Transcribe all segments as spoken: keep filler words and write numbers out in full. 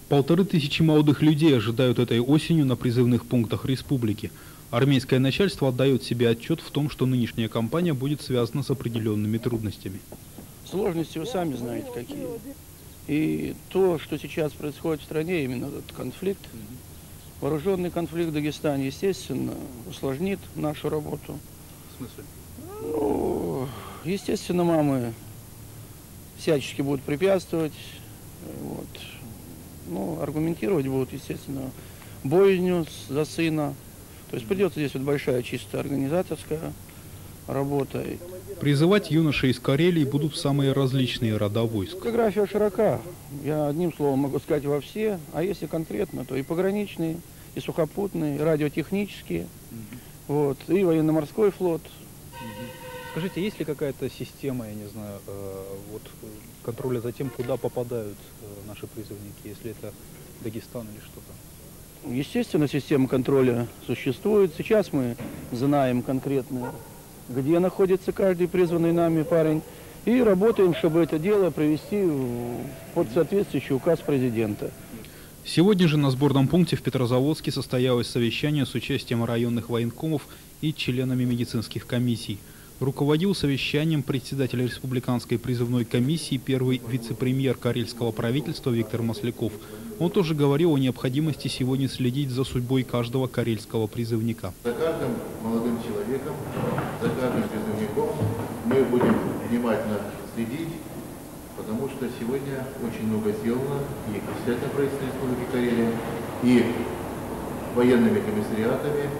Полторы тысячи молодых людей ожидают этой осенью на призывных пунктах республики. Армейское начальство отдает себе отчет в том, что нынешняя кампания будет связана с определенными трудностями. Сложности вы сами знаете какие. И то, что сейчас происходит в стране, именно этот конфликт, вооруженный конфликт в Дагестане, естественно, усложнит нашу работу. В смысле? Ну, естественно, мамы всячески будут препятствовать. Вот. Ну, аргументировать будут, естественно, боязнью за сына. То есть придется здесь вот большая чисто организаторская работа. Призывать юношей из Карелии будут самые различные рода войск. География широка. Я одним словом могу сказать во все. А если конкретно, то и пограничные, и сухопутные, и радиотехнические, угу. вот, и военно-морской флот. Угу. Скажите, есть ли какая-то система, я не знаю, э, вот, контроля за тем, куда попадают э, наши призывники, если это Дагестан или что-то? Естественно, система контроля существует. Сейчас мы знаем конкретно, где находится каждый призванный нами парень, и работаем, чтобы это дело привести под соответствующий указ президента. Сегодня же на сборном пункте в Петрозаводске состоялось совещание с участием районных военкомов и членами медицинских комиссий. Руководил совещанием председатель республиканской призывной комиссии, первый вице-премьер карельского правительства Виктор Масляков. Он тоже говорил о необходимости сегодня следить за судьбой каждого карельского призывника. За каждым молодым человеком, за каждым призывником мы будем внимательно следить, потому что сегодня очень много сделано и председателем правительства Республики Карелия, и военными комиссариатами,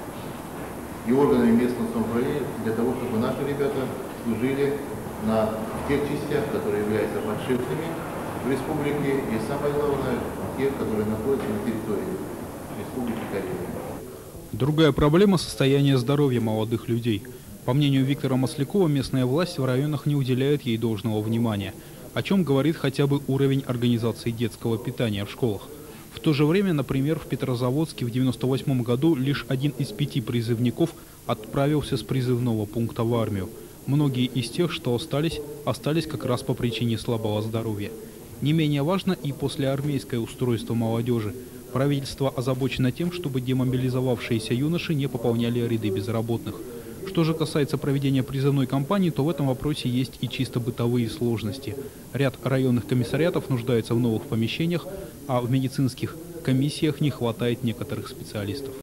и органами местного самоуправления для того, чтобы наши ребята служили на тех частях, которые являются подшефными в республике, и самое главное, тех, которые находятся на территории Республики Карелия. Другая проблема – состояние здоровья молодых людей. По мнению Виктора Маслякова, местная власть в районах не уделяет ей должного внимания, о чем говорит хотя бы уровень организации детского питания в школах. В то же время, например, в Петрозаводске в девяносто восьмом году лишь один из пяти призывников отправился с призывного пункта в армию. Многие из тех, что остались, остались как раз по причине слабого здоровья. Не менее важно и послеармейское устройство молодежи. Правительство озабочено тем, чтобы демобилизовавшиеся юноши не пополняли ряды безработных. Что же касается проведения призывной кампании, то в этом вопросе есть и чисто бытовые сложности. Ряд районных комиссариатов нуждается в новых помещениях, а в медицинских комиссиях не хватает некоторых специалистов.